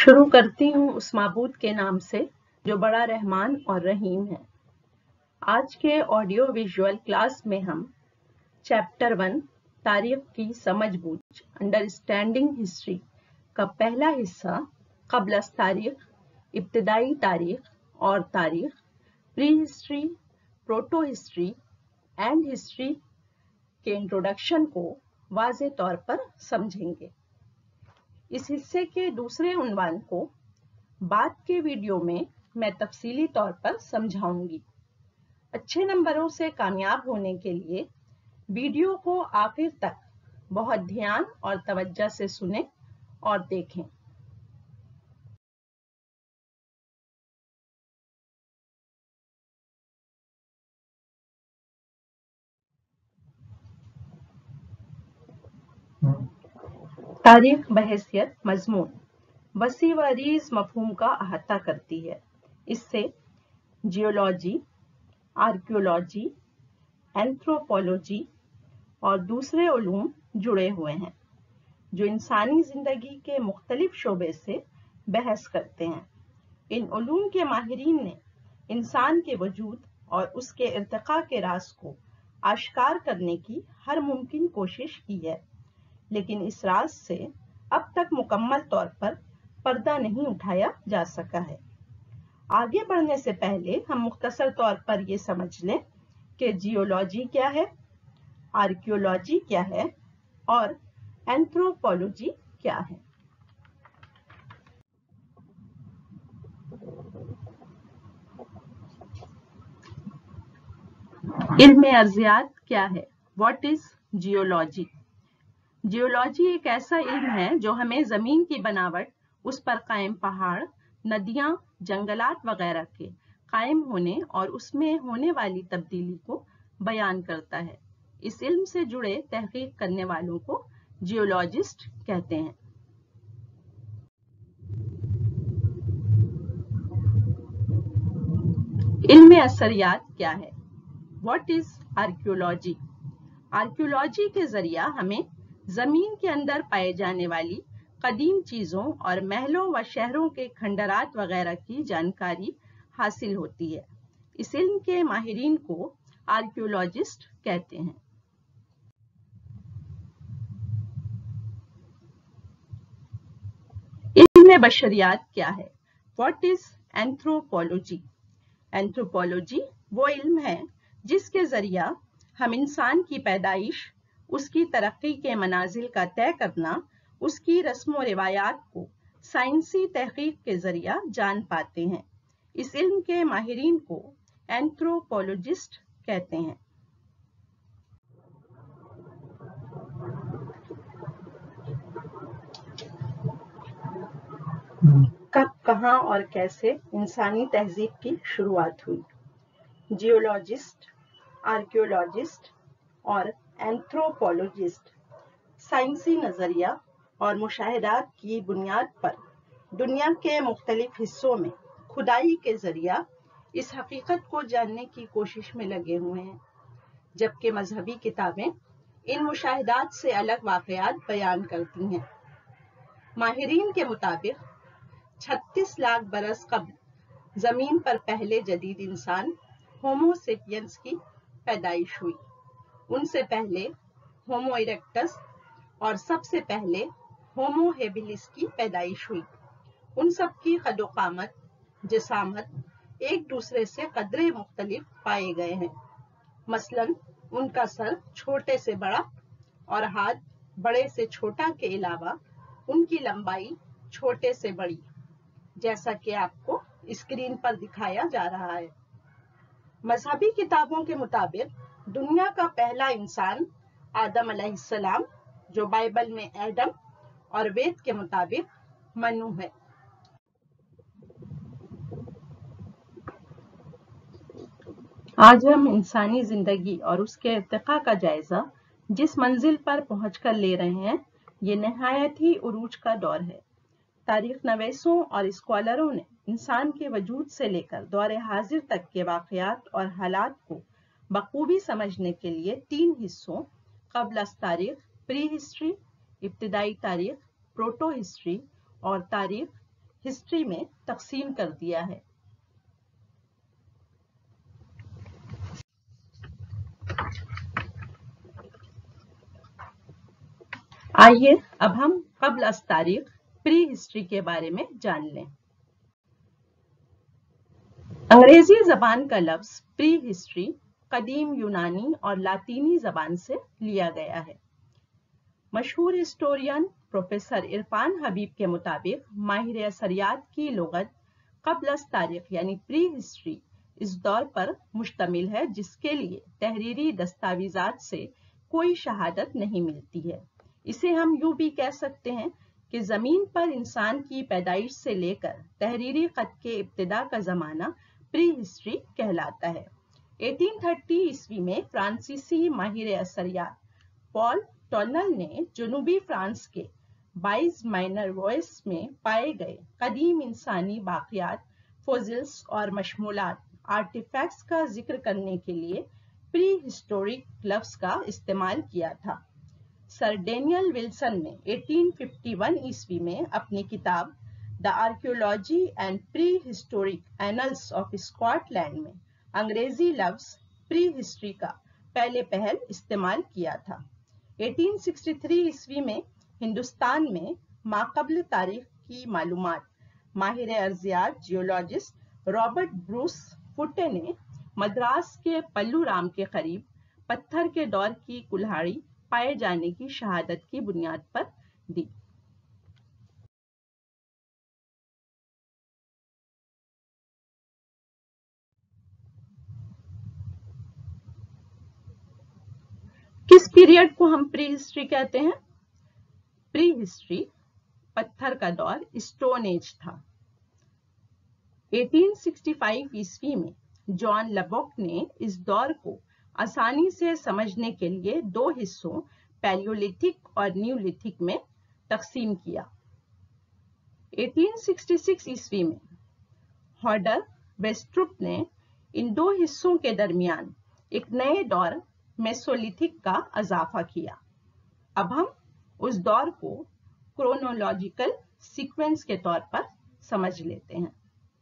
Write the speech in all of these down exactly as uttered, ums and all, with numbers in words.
شروع کرتی ہوں اس معبود کے نام سے جو بڑا رحمان اور رحیم ہے۔ آج کے آڈیو ویژول کلاس میں ہم چیپٹر ون تاریخ کی سمجھ بوجھ انڈرسٹینڈنگ ہسٹری کا پہلا حصہ قبل از تاریخ، ابتدائی تاریخ اور تاریخ، pre history, proto history and history کے انٹروڈکشن کو واضح طور پر سمجھیں گے۔ اس حصے کے دوسرے عنوان کو بعد کے ویڈیو میں میں تفصیلی طور پر سمجھاؤں گی۔ اچھے نمبروں سے کامیاب ہونے کے لیے ویڈیو کو آخر تک بہت دھیان اور توجہ سے سنیں اور دیکھیں۔ تاریخ بحیثیت مضمون وسیع و عریض مفہوم کا احاطہ کرتی ہے۔ اس سے جیولوجی، آرکیولوجی، اینتھروپولوجی اور دوسرے علوم جڑے ہوئے ہیں جو انسانی زندگی کے مختلف شعبے سے بحث کرتے ہیں۔ ان علوم کے ماہرین نے انسان کے وجود اور اس کے ارتقاء کے راز کو آشکار کرنے کی ہر ممکن کوشش کی ہے، لیکن اس راز سے اب تک مکمل طور پر پردہ نہیں اٹھایا جا سکا ہے۔ آگے بڑھنے سے پہلے ہم مختصر طور پر یہ سمجھ لیں کہ جیولوجی کیا ہے، آرکیولوجی کیا ہے اور اینتھروپولوجی کیا ہے۔ علم ارضیات کیا ہے؟ What is geology? جیولوجی ایک ایسا علم ہے جو ہمیں زمین کی بناوٹ، اس پر قائم پہاڑ، ندیاں، جنگلات وغیرہ کے قائم ہونے اور اس میں ہونے والی تبدیلی کو بیان کرتا ہے۔ اس علم سے جڑے تحقیق کرنے والوں کو جیولوجسٹ کہتے ہیں۔ علم اثریات کیا ہے؟ What is archaeology? آرکیولوجی کے ذریعہ ہمیں زمین کے اندر پائے جانے والی قدیم چیزوں اور محلوں و شہروں کے کھنڈرات وغیرہ کی جانکاری حاصل ہوتی ہے۔ اس علم کے ماہرین کو آرکیولوجسٹ کہتے ہیں۔ علم بشریات کیا ہے؟ What is anthropology? اینتھروپولوجی وہ علم ہے جس کے ذریعہ ہم انسان کی پیدائش، اس کی ترقی کے منازل کا طے کرنا، اس کی رسم و روایات کو سائنسی تحقیق کے ذریعہ جان پاتے ہیں۔ اس علم کے ماہرین کو اینتھروپولوجسٹ کہتے ہیں۔ کب، کہاں اور کیسے انسانی تہذیب کی شروعات ہوئی؟ جیولوجسٹ، آرکیولوجسٹ اور اینتھروپولوجسٹ سائنسی نظریہ اور مشاہدات کی بنیاد پر دنیا کے مختلف حصوں میں کھدائی کے ذریعہ اس حقیقت کو جاننے کی کوشش میں لگے ہوئے ہیں، جبکہ مذہبی کتابیں ان مشاہدات سے الگ واقعات بیان کرتی ہیں۔ ماہرین کے مطابق چھتیس لاکھ برس قبل زمین پر پہلے جدید انسان ہومو سیپینس کی پیدائش ہوئی۔ ان سے پہلے ہومو ایرکٹس اور سب سے پہلے ہومو ہیبیلس کی پیدائش ہوئی۔ ان سب کی قد و قامت، جسامت ایک دوسرے سے قدرے مختلف پائے گئے ہیں۔ مثلاً ان کا سر چھوٹے سے بڑا اور ہاتھ بڑے سے چھوٹا کے علاوہ ان کی لمبائی چھوٹے سے بڑی، جیسا کہ آپ کو اسکرین پر دکھایا جا رہا ہے۔ مذہبی کتابوں کے مطابق دنیا کا پہلا انسان آدم علیہ السلام، جو بائبل میں ایڈم اور وید کے مطابق منو ہے۔ آج ہم انسانی زندگی اور اس کے ارتقاء کا جائزہ جس منزل پر پہنچ کر لے رہے ہیں، یہ نہایت ہی عروج کا دور ہے۔ تاریخ نویسوں اور اسکالروں نے انسان کے وجود سے لے کر دور حاضر تک کے واقعات اور حالات کو بخوبی سمجھنے کے لیے تین حصوں قبل از تاریخ، پری ہسٹری، ابتدائی تاریخ، پروٹو ہسٹری اور تاریخ हिस्ट्री में तकसीम कर दिया है। आइए अब हम क़ब्ल अज़ तारीख प्री हिस्ट्री के बारे में जान लें। अंग्रेजी जबान का लफ्ज प्री हिस्ट्री कदीम यूनानी और लातीनी जबान से लिया गया है। मशहूर हिस्टोरियन प्रोफेसर इरफान हबीब के मुताबिक माहिर असरियात की लुगत क़ब्ल अज़ तारीख यानी प्री हिस्ट्री इस दौर पर मुश्तमिल है जिसके लिए तहरीरी दस्तावेजात से कोई शहादत नहीं मिलती है। इसे हम यूं भी कह सकते हैं कि जमीन पर इंसान की पैदाइश से लेकर तहरीरी खत के इब्तिदा का जमाना प्री हिस्ट्री कहलाता है। अठारह सौ तीस ईस्वी में फ्रांसीसी माहिर असरियात पॉल टॉर्नल ने जनूबी फ्रांस के बाइज माइनर वॉइस में पाए गए कदीम इंसानी बाक़ियात, फोसिल्स और मशमूलात आर्टिफैक्ट्स का जिक्र करने के लिए प्री हिस्टोरिक लफ्ज का इस्तेमाल किया था। सर डेनियल विल्सन ने अठारह सौ इक्यावन ईस्वी में अपनी किताब the archaeology and pre historic annals of Scotland में अंग्रेजी लफ्ज प्री हिस्ट्री का पहले पहल इस्तेमाल किया था। अठारह सौ तिरसठ ईस्वी में हिंदुस्तान में माक़ब्ल तारीख की मालूमात माहिर अर्जियात जियोलॉजिस्ट रॉबर्ट ब्रूस फुटे ने मद्रास के पल्लूराम के करीब पत्थर के दौर की कुल्हाड़ी पाए जाने की शहादत की बुनियाद पर दी। किस पीरियड को हम प्री हिस्ट्री कहते हैं? प्री हिस्ट्री पत्थर का दौर स्टोन एज था। अठारह सौ पैंसठ ईस्वी में जॉन लबॉक ने इस दौर को आसानी से समझने के लिए दो हिस्सों पैलियोलिथिक और न्यूलिथिक में तकसीम किया। अठारह सौ छियासठ ईस्वी में हॉडर वेस्ट्रुप ने इन दो हिस्सों के दरमियान एक नए दौर मेसोलिथिक का इजाफा किया। अब हम उस दौर को क्रोनोलॉजिकल सीक्वेंस के तौर पर समझ लेते हैं।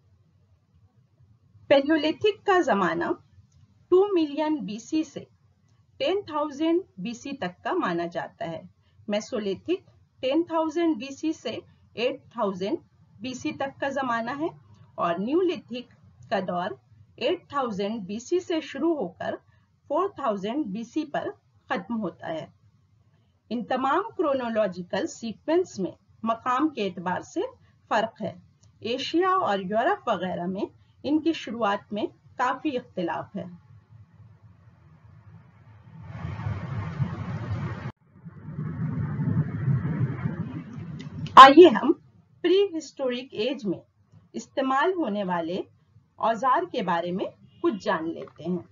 पैलियोलिथिक का जमाना दो मिलियन बीसी से दस हज़ार बीसी तक का माना जाता है। मेसोलिथिक दस हज़ार बीसी से आठ हज़ार बीसी तक का जमाना है और न्यूलिथिक का दौर आठ हज़ार बीसी से शुरू होकर चार हज़ार बीसी पर खत्म होता है। इन तमाम क्रोनोलॉजिकल सीक्वेंस में मकाम के एतबार से फर्क है। एशिया और यूरोप वगैरह में इनकी शुरुआत में काफी इख्तिलाफ है। आइए हम प्री हिस्टोरिक एज में इस्तेमाल होने वाले औजार के बारे में कुछ जान लेते हैं।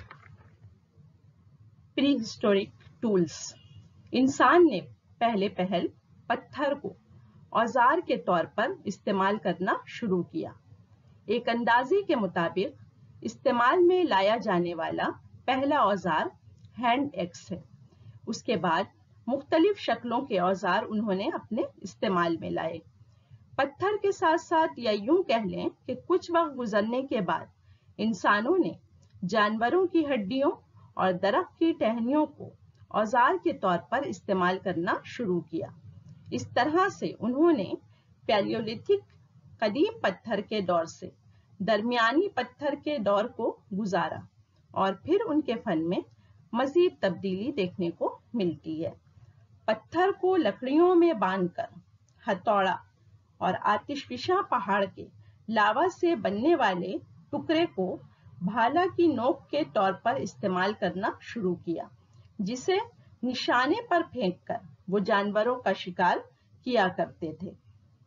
Pre historic tools. इंसान ने पहले पहल पत्थर को औजार के तौर पर इस्तेमाल करना शुरू किया। एक अंदाजे के मुताबिक इस्तेमाल में लाया जाने वाला पहला औजार हैंड एक्स है। उसके बाद मुख्तलिफ शक्लों के औजार उन्होंने अपने इस्तेमाल में लाए। पत्थर के साथ साथ या यूं कह लें कि कुछ वक्त गुजरने के बाद इंसानों ने जानवरों की हड्डियों और दरख्त की टहनियों को औजार के तौर पर इस्तेमाल करना शुरू किया। इस तरह से उन्होंने पैलियोलिथिक कदीम पत्थर के दौर से दरमियानी पत्थर के दौर को गुजारा और फिर उनके फन में मजीद तब्दीली देखने को मिलती है। पत्थर को लकड़ियों में बांधकर हथौड़ा और आतिशफिशा पहाड़ के लावा से बनने वाले टुकड़े को भाला की नोक के तौर पर इस्तेमाल करना शुरू किया, जिसे निशाने पर फेंककर वो जानवरों का शिकार किया करते थे।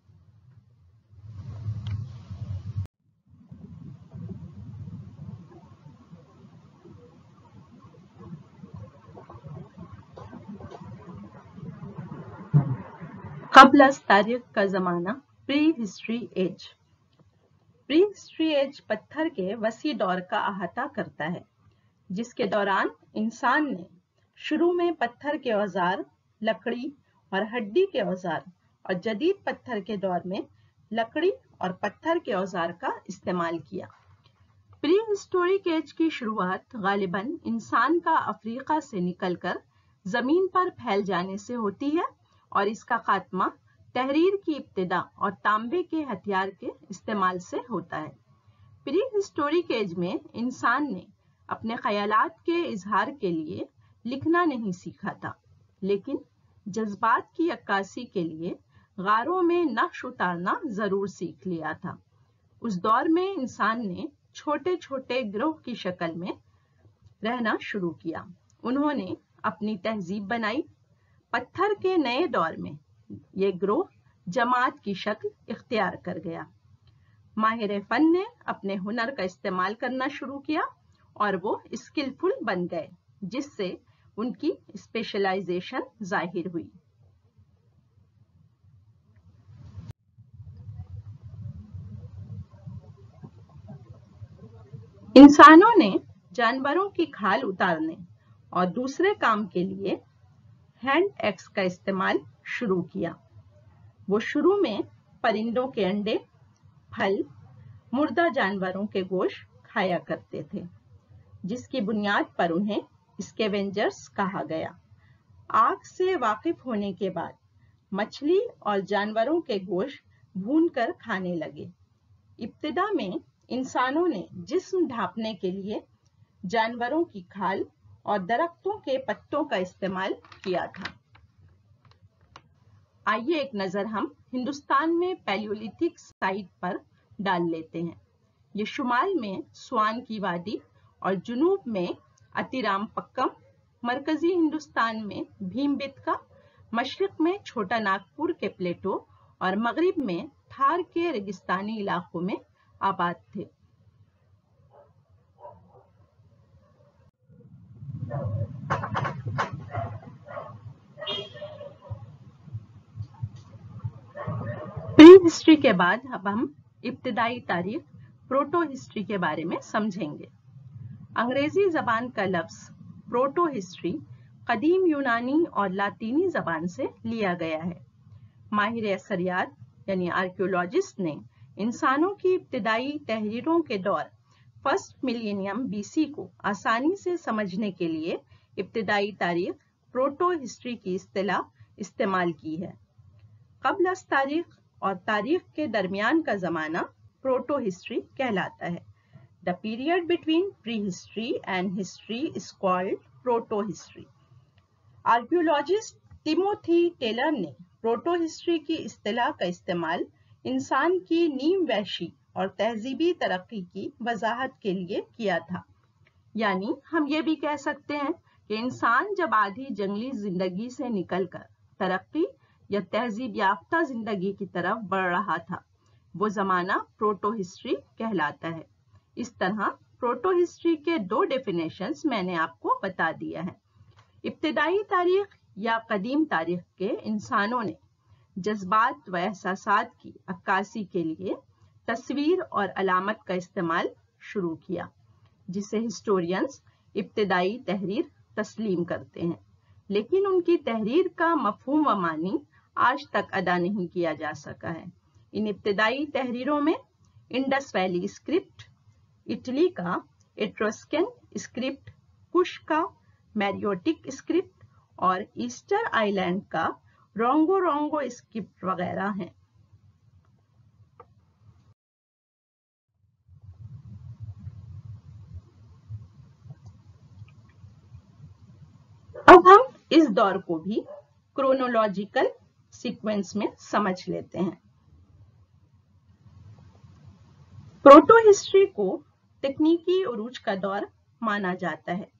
क़ब्ल अज़ तारीख का जमाना pre history age. Pre history age पत्थर के वसी दौर का अहाता करता है, जिसके दौरान इंसान ने शुरू में पत्थर के औजार, लकड़ी और हड्डी के औजार और जदीद पत्थर के दौर में लकड़ी اور پتھر کے اوزار کا استعمال کیا۔ پری ہسٹورک ایج کی شروعات غالباً انسان کا افریقہ سے نکل کر زمین پر پھیل جانے سے ہوتی ہے اور اس کا خاتمہ تحریر کی ابتدا اور تانبے کے ہتھیار کے استعمال سے ہوتا ہے۔ پری ہسٹورک ایج میں انسان نے اپنے خیالات کے اظہار کے لیے لکھنا نہیں سیکھا تھا، لیکن جذبات کی عکاسی کے لیے غاروں میں نقش اتارنا ضرور سیکھ لیا تھا۔ اس دور میں انسان نے چھوٹے چھوٹے گروہ کی شکل میں رہنا شروع کیا۔ انہوں نے اپنی تہذیب بنائی۔ پتھر کے نئے دور میں یہ گروہ جماعت کی شکل اختیار کر گیا۔ ماہر فن نے اپنے ہنر کا استعمال کرنا شروع کیا اور وہ اسکلفل بن گئے، جس سے ان کی اسپیشلائزیشن ظاہر ہوئی۔ انسانوں نے جانوروں کی کھال اتارنے اور دوسرے کام کے لیے ہینڈ ایکس کا استعمال شروع کیا۔ وہ شروع میں پرندوں کے انڈے، پھل، مردہ جانوروں کے گوشت کھایا کرتے تھے، جس کی بنیاد پر انہیں اسکیونجرز کہا گیا۔ آگ سے واقف ہونے کے بعد مچھلی اور جانوروں کے گوشت بھون کر کھانے لگے۔ ابتدا میں انسانوں نے جسم ڈھانپنے کے لیے جانوروں کی کھال اور درختوں کے پتوں کا استعمال کیا تھا۔ آئیے ایک نظر ہم ہندوستان میں پیلیولیتھک سائٹ پر ڈال لیتے ہیں۔ یہ شمال میں سوان کی وادی اور جنوب میں اتیرام پکم، مرکزی ہندوستان میں بھیم بتکا، مشرق میں چھوٹا ناگپور کے پلیٹو اور مغرب میں تھار کے ریگستانی علاقوں میں آباد تھے۔ پری ہسٹری کے بعد اب ہم ابتدائی تاریخ پروٹو ہسٹری کے بارے میں سمجھیں گے۔ انگریزی زبان کا لفظ پروٹو ہسٹری قدیم یونانی اور لاطینی زبان سے لیا گیا ہے۔ ماہر اثریات یعنی آرکیولوجسٹ نے انسانوں کی ابتدائی تحریروں کے دور فرسٹ ملینیم بی سی کو آسانی سے سمجھنے کے لیے ابتدائی تاریخ پروٹو ہسٹری کی اصطلاح استعمال کی ہے۔ قبل از تاریخ اور تاریخ کے درمیان کا زمانہ پروٹو ہسٹری کہلاتا ہے۔ The period between prehistory and history is called proto-history. Archaeologist Timothy Taylor نے پروٹو ہسٹری کی اصطلاح کا استعمال انسان کی نیم وحشی اور تہذیبی ترقی کی وضاحت کے لیے کیا تھا۔ یعنی ہم یہ بھی کہہ سکتے ہیں کہ انسان جب آدھی جنگلی زندگی سے نکل کر ترقی یا تہذیب یافتہ زندگی کی طرف بڑھ رہا تھا، وہ زمانہ پروٹو ہسٹری کہلاتا ہے۔ اس طرح پروٹو ہسٹری کے دو ڈیفینیشنز میں نے آپ کو بتا دیا ہے۔ ابتدائی تاریخ یا قدیم تاریخ کے انسانوں نے جذبات و احساسات کی عکاسی کے لیے تصویر اور علامت کا استعمال شروع کیا، جسے ہسٹورینز ابتدائی تحریر تسلیم کرتے ہیں، لیکن ان کی تحریر کا مفہوم و معنی آج تک ادا نہیں کیا جا سکا ہے۔ ان ابتدائی تحریروں میں انڈس ویلی اسکرپٹ، اٹلی کا ایٹروسکن اسکرپٹ، کش کا میریوٹک اسکرپٹ اور ایسٹر آئی لینڈ کا رونگو رونگو اسکرپٹ وغیرہ ہیں۔ اب ہم اس دور کو بھی کرونولوجیکل سیکوینس میں سمجھ لیتے ہیں۔ پروٹو ہسٹری کو تکنیکی عروج کا دور مانا جاتا ہے۔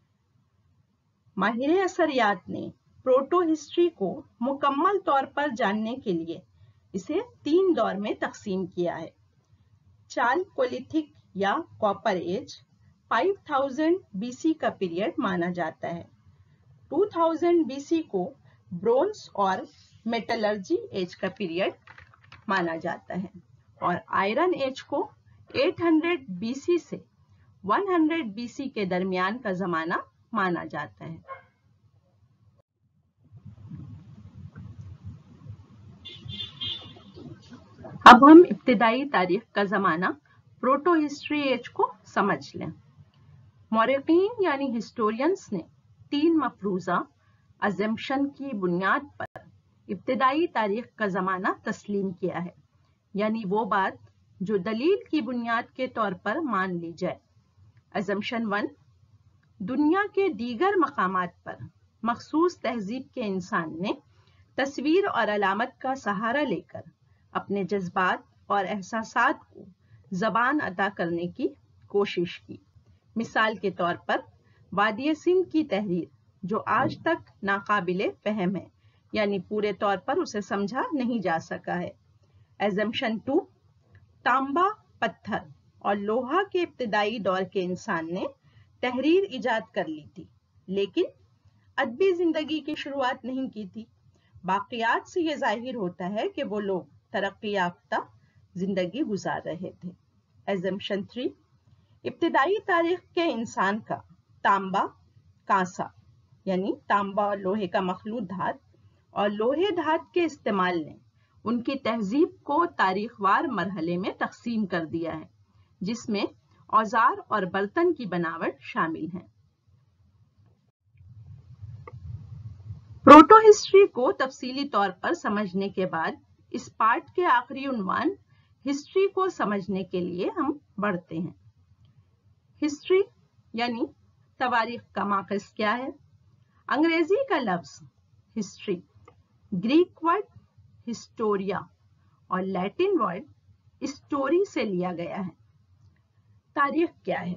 ماہر اثریات نے پروٹو ہسٹری کو مکمل طور پر جاننے کے لیے اسے تین دور میں تقسیم کیا ہے۔ چالکولیتھک یا کاپر ایج پانچ ہزار بی سی کا پیریڈ مانا جاتا ہے۔ دو ہزار بی سی کو برونز اور میٹلرجی ایج کا پیریڈ مانا جاتا ہے اور آئرن ایج کو آٹھ سو بی سی سے سو بی سی کے درمیان کا زمانہ مانا جاتا ہے۔ اب ہم ابتدائی تاریخ کا زمانہ پروٹو ہسٹری ایج کو سمجھ لیں۔ مورخین یعنی ہسٹورینز نے تین مفروضہ ازمپشن کی بنیاد پر ابتدائی تاریخ کا زمانہ تسلیم کیا ہے، یعنی وہ بات جو دلیل کی بنیاد کے طور پر مان لی جائے۔ ازمپشن ون، دنیا کے دیگر مقامات پر مخصوص تہذیب کے انسان نے تصویر اور علامت کا سہارا لے کر اپنے جذبات اور احساسات کو زبان عطا کرنے کی کوشش کی۔ مثال کے طور پر وادی سندھ کی تحریر جو آج تک ناقابل فہم ہے، یعنی پورے طور پر اسے سمجھا نہیں جا سکا ہے۔ ایزمپشن ٹو، تانبا، پتھر اور لوہا کے ابتدائی دور کے انسان نے تحریر ایجاد کر لی تھی، لیکن ادبی زندگی کی شروعات نہیں کی تھی۔ باقیات سے یہ ظاہر ہوتا ہے کہ وہ لوگ ترقی یافتہ زندگی گزار رہے تھے۔ ایزمپشن تھری، ابتدائی تاریخ کے انسان کا تانبا، کانسا یعنی تانبا اور لوہے کا مخلوط دھات اور لوہے دھات کے استعمال نے ان کی تہذیب کو تاریخ وار مرحلے میں تقسیم کر دیا ہے، جس میں اوزار اور برتن کی بناوٹ شامل ہیں۔ پروٹو ہسٹری کو تفصیلی طور پر سمجھنے کے بعد اس پارٹ کے آخری عنوان ہسٹری کو سمجھنے کے لیے ہم بڑھتے ہیں۔ ہسٹری یعنی تواریخ کا ماخذ کیا ہے؟ انگریزی کا لفظ ہسٹری گریک ورڈ ہسٹوریا اور لیٹن ورڈ اسٹوری سے لیا گیا ہے۔ تاریخ کیا ہے؟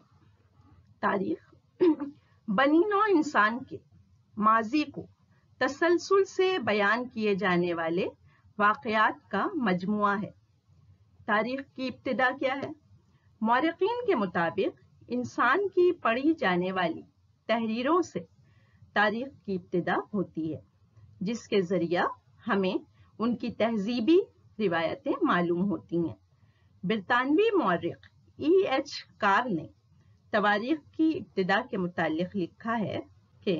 تاریخ بنی نوع انسان کے ماضی کو تسلسل سے بیان کیے جانے والے واقعات کا مجموعہ ہے۔ تاریخ کی ابتدا کیا ہے؟ مورخین کے مطابق انسان کی پڑھی جانے والی تحریروں سے تاریخ کی ابتدا ہوتی ہے، جس کے ذریعہ ہمیں ان کی تہذیبی روایتیں معلوم ہوتی ہیں۔ برطانوی مورخ ای ایچ کار نے تواریخ کی ابتدا کے متعلق لکھا ہے کہ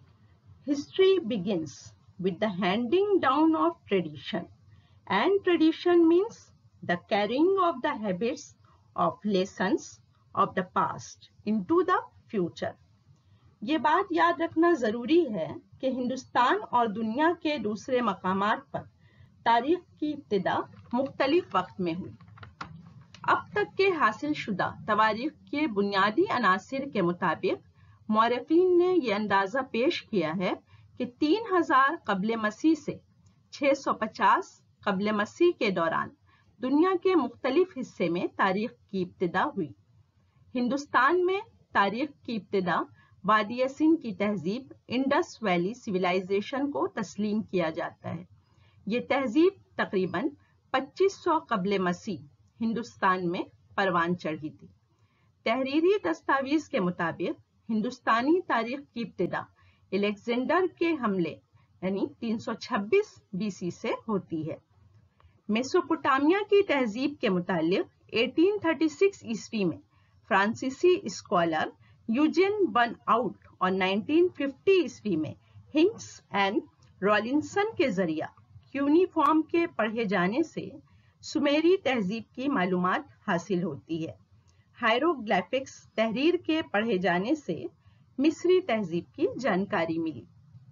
History begins with the handing down of tradition, and tradition means the carrying of the habits of lessons of the past into the future. یہ بات یاد رکھنا ضروری ہے کہ ہندوستان اور دنیا کے دوسرے مقامات پر تاریخ کی ابتدا مختلف وقت میں ہوئی۔ اب تک کے حاصل شدہ تواریخ کے بنیادی عناصر کے مطابق مورخین نے یہ اندازہ پیش کیا ہے کہ تین ہزار قبل مسیح سے چھ سو پچاس قبل مسیح کے دوران دنیا کے مختلف حصے میں تاریخ کی ابتدا ہوئی۔ ہندوستان میں تاریخ کی ابتدا وادی سندھ کی تہذیب انڈس ویلی سویلائزیشن کو تسلیم کیا جاتا ہے۔ یہ تہذیب تقریباً پچیس سو قبل مسیح ہندوستان میں پروان چڑھی تھی۔ تحریری دستاویز کے مطابق ہندوستانی تاریخ کی ابتدا الیگزینڈر کے حملے یعنی تین سو چھبیس بی سی سے ہوتی ہے۔ میسوپوٹامیہ کی تہذیب کے متعلق اٹھارہ سو چھتیس عیسوی میں فرانسیسی اسکالر یوجین بن آؤٹ اور انیس سو پچاس عیسوی میں ہنکس اینڈ رولنسن کے ذریعہ کیونیفارم کے پڑھے جانے سے سمیری تہذیب کی معلومات حاصل ہوتی ہے۔ ہائیروگلائفکس تحریر کے پڑھے جانے سے مصری تہذیب کی جانکاری ملی۔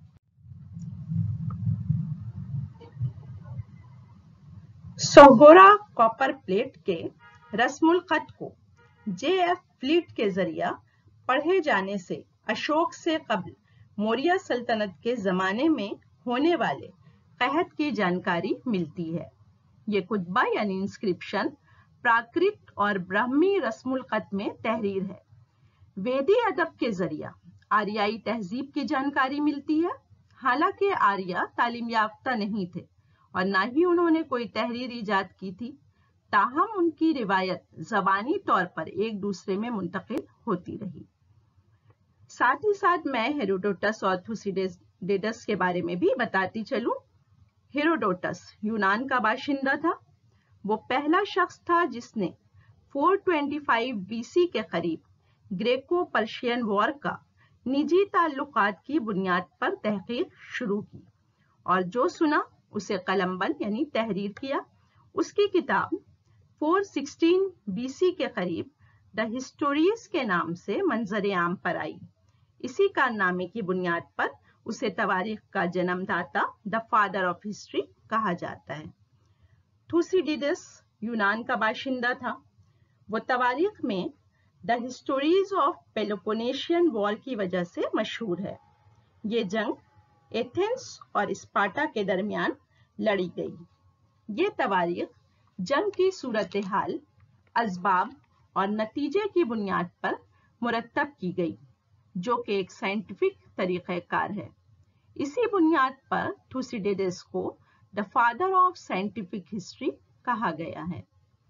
سوگورا کاپر پلیٹ کے رسم الخط کو جے ایف فلیٹ کے ذریعہ پڑھے جانے سے اشوک سے قبل موریہ سلطنت کے زمانے میں ہونے والے قحط کی جانکاری ملتی ہے۔ یہ کتبہ یعنی انسکرپشن پراکرت اور برہمی رسم الخط میں تحریر ہے۔ ویدی ادب کے ذریعہ آریائی تہذیب کی جانکاری ملتی ہے۔ حالانکہ آریہ تعلیم یافتہ نہیں تھے اور نہ ہی انہوں نے کوئی تحریر ایجاد کی تھی، تاہم ان کی روایت زبانی طور پر ایک دوسرے میں منتقل ہوتی رہی۔ ساتھ ہی ساتھ میں ہیروڈوٹس اور تھوسیڈیڈس کے بارے میں بھی بتاتی چلوں۔ ہیروڈوٹس یونان کا باشندہ تھا۔ وہ پہلا شخص تھا جس نے چار سو پچیس بی سی کے قریب گریکو پرشین وار کا نجی تعلقات کی بنیاد پر تحقیق شروع کی اور جو سنا اسے قلم بند یعنی تحریر کیا۔ उसकी किताब चार सौ सोलह बीसी के करीब द हिस्टोरीज के नाम से मंजर आम पर आई। इसी कारनामे की बुनियाद पर उसे तवारीख का जन्मदाता, द फादर ऑफ हिस्ट्री कहा जाता है। थुसिडिडस यूनान का बाशिंदा था। वो तवारीख में the histories of Peloponnesian war की वजह से मशहूर है। ये जंग एथेंस और स्पार्टा के दरमियान लड़ी गई। ये तवारीख जंग की सूरत हाल, असबाब और नतीजे की बुनियाद पर मुरतब की गई, जो कि एक साइंटिफिक तरीक़ेकार है। इसी बुनियाद पर थुसिडिडस को the father of scientific history कहा गया है।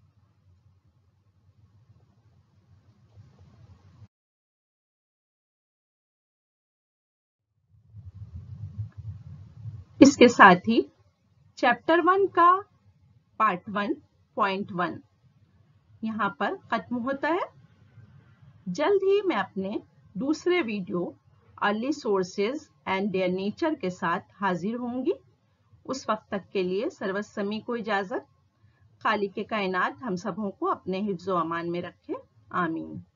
इसके साथ ही चैप्टर वन का पार्ट वन पॉइंट वन यहाँ पर खत्म होता है। जल्द ही मैं अपने दूसरे video early sources and their nature के साथ हाजिर होंगी। उस वक्त तक के लिए सर्वसमी को इजाजत। खालिक कायनात हम सबों को अपने हिफ्ज़ व अमान में रखे। आमीन।